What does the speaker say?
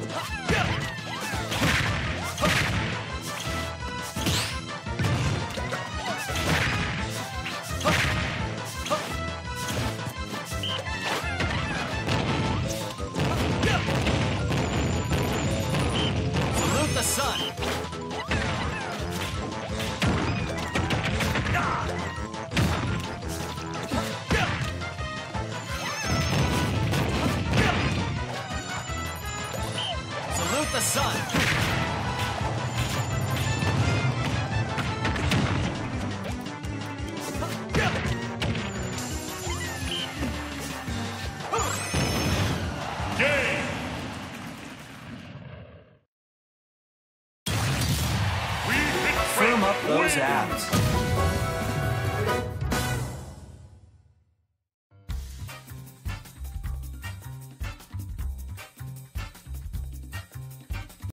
Salute the sun. Salute the sun. Game. Firm up those abs.